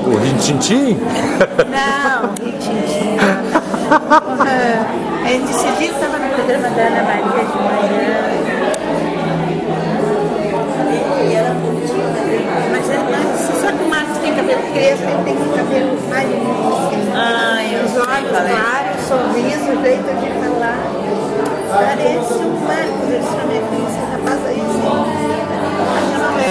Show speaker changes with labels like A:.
A: O Rintintim?
B: Não, Rintintim. Esse dia eu estava no programa da Ana Maria de manhã. E ela curtiu, mas só que o Marcos tem cabelo crespo, ele tem um cabelo magnífico. Os olhos claros, sorriso, jeito de falar. Parece um Marcos, ele chama minha filha, esse rapaz aí, sim.